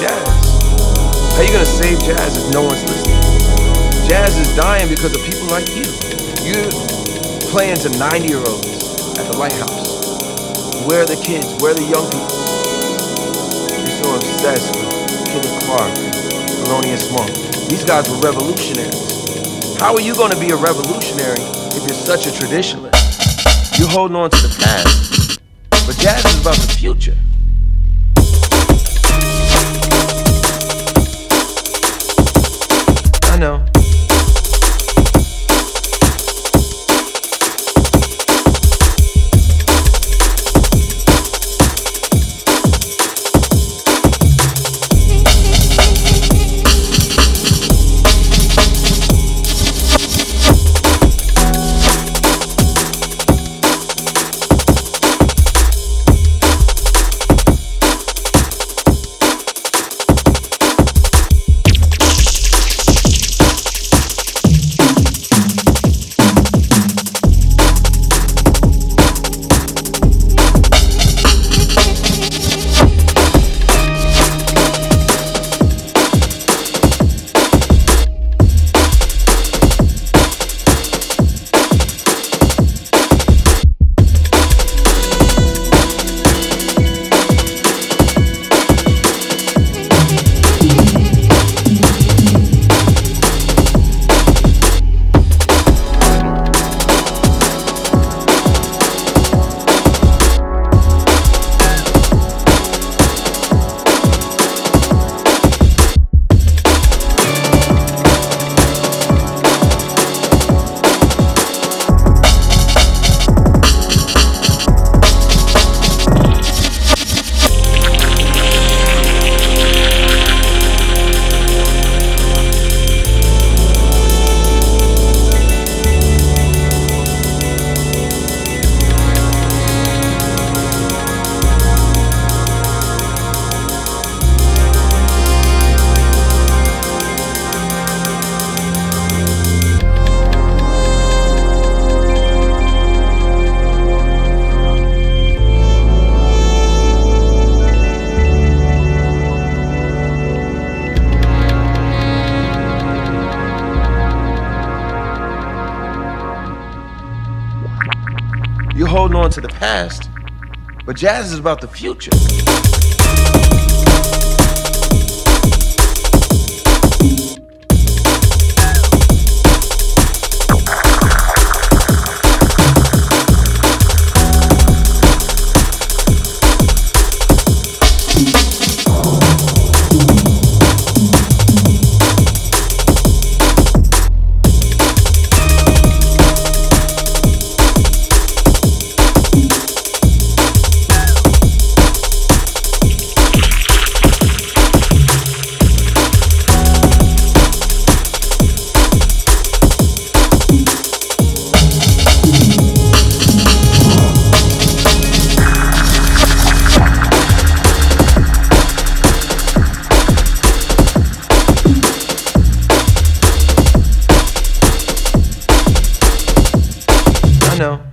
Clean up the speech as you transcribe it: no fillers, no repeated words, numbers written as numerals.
jazz? How you gonna save jazz if no one's listening? Jazz is dying because of people like you. You're playing to 90-year-olds at the Lighthouse. Where are the kids? Where are the young people? You're so obsessed with Killer Clark and Thelonious Monk. These guys were revolutionaries. How are you gonna be a revolutionary if you're such a traditionalist? You're holding on to the past, but jazz is about the future. I know. You're holding on to the past, but jazz is about the future. I know.